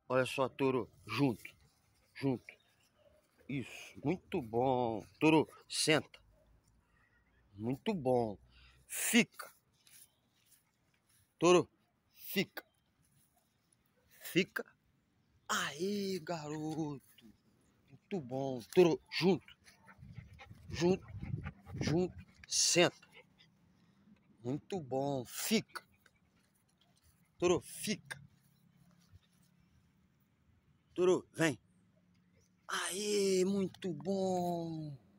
Olha só, touro, junto, junto. Isso, muito bom. Touro, senta. Muito bom. Fica. Touro, fica. Fica. Aí, garoto. Muito bom. Touro, junto, junto, junto. Senta. Muito bom. Fica. Touro, fica. Touro, vem. Aí, muito bom.